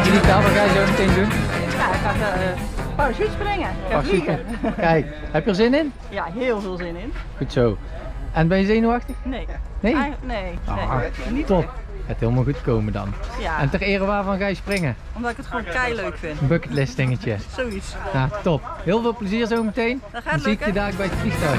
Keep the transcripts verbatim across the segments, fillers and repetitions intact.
Rita, wat ga je zo meteen doen? Ja, ik ga uh, parachute springen. Ik ga vliegen. Kijk, heb je er zin in? Ja, heel veel zin in. Goed zo. En ben je zenuwachtig? Nee. Nee? Ah, nee, Ah, nee. Niet top. Het helemaal goed komen dan. Ja. En ter ere waarvan ga je springen? Omdat ik het gewoon kei leuk vind. Een bucketlist dingetje. Zoiets. Ja, top. Heel veel plezier zo meteen. Dat gaat Dan zie ik je daar bij het vliegtuig.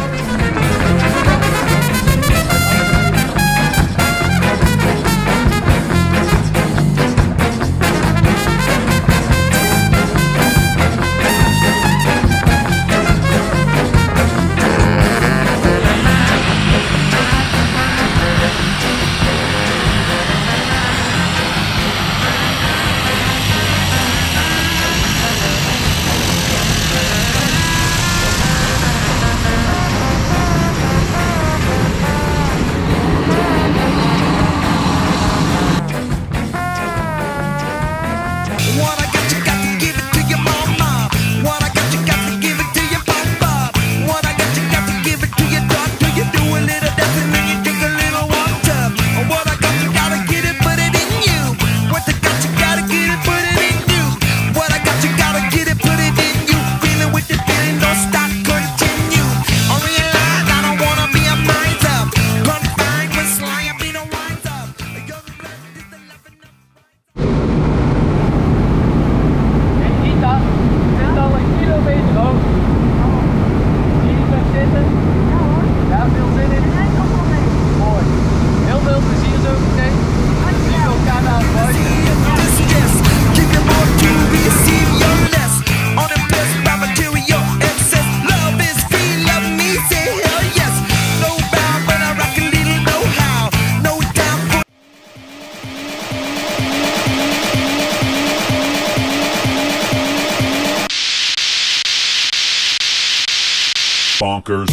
Bonkers.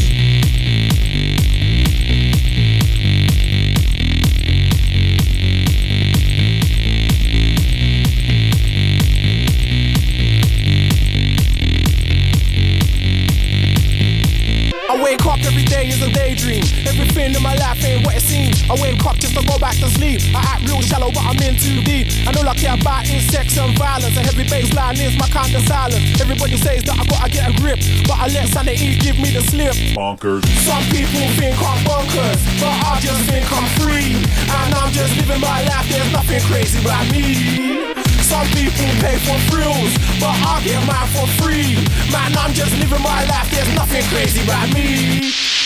I wake up every day is a daydream. Everything in my life ain't what it seems. I wake up just to go back to sleep. I act real shallow, but I'm in too deep. And all I care about is sex and violence. A heavy baseline is my kind of silence. Everybody says that I gotta get a grip, but I let sanity give me the slip. Bonkers. Some people think I'm bonkers, but I just think I'm free. And I'm just living my life, there's nothing crazy about me. Some people pay for thrills, but I get mine for free. Man, I'm just living my life, there's nothing crazy about me.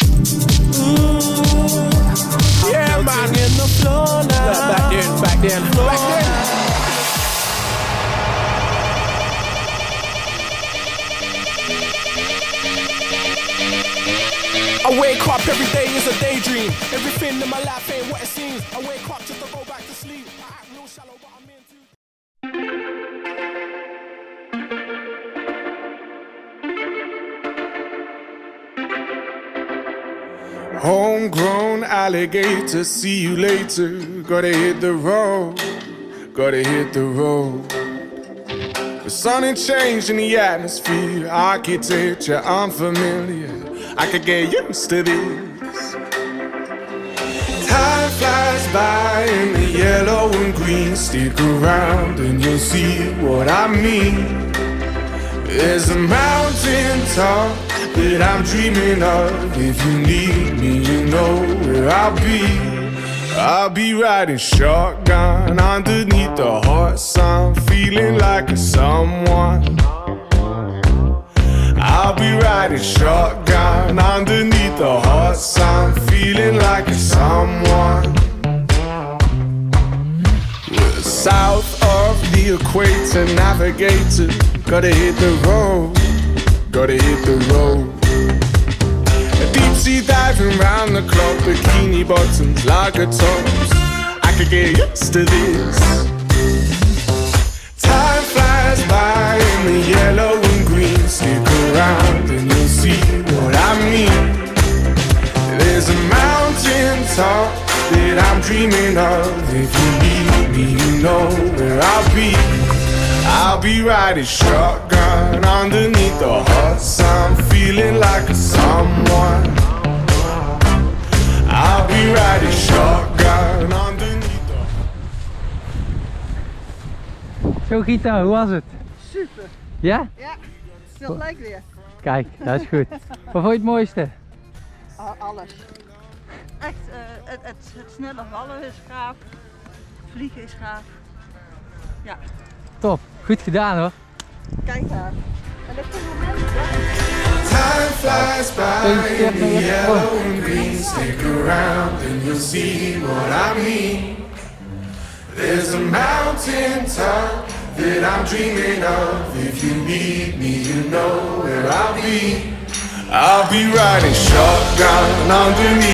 Ooh, yeah, man, in the floor now. Yeah, back then, back then, back then. I wake up every day is a daydream. Everything in my life ain't what it seems. I wake up just to go back to sleep. I act real shallow, but I'm in too. Homegrown alligator, see you later. Gotta hit the road, gotta hit the road. The sun ain't changed in the atmosphere, architecture unfamiliar. I could get used to this. Time flies by in the yellow and green. Stick around and you'll see what I mean. There's a mountain top that I'm dreaming of. If you need me, you know where I'll be. I'll be riding shotgun underneath the hot sun, feeling like a someone. I'll be riding shotgun underneath the hot sun, feeling like a someone. We're south of the equator, navigator. Gotta hit the road, gotta hit the road. A deep sea diving round the clock, bikini bottoms, lager tops. I could get used to this. Time flies by in the yellow and green. Stick around and you'll see what I mean. There's a mountain top that I'm dreaming of. If you need me, you know where I'll be. I'll be riding shotgun underneath the hot sun, feeling like a someone. I'll be riding shotgun underneath the Zo Gita, hoe was het? Super. Ja? Ja, veel leuk weer. Kijk, dat is goed. Wat vond je het mooiste? A- alles. Echt, uh, het, het, het snelle vallen is gaaf. Vliegen is gaaf. Ja. Top, goed gedaan hoor. Kijk daar. En dat is een moment. Time flies by in the yellow and green. Stick around and you'll see what I mean. There's a mountain top that I'm dreaming of. If you need me, you know where I'll be. I'll be riding shotgun underneath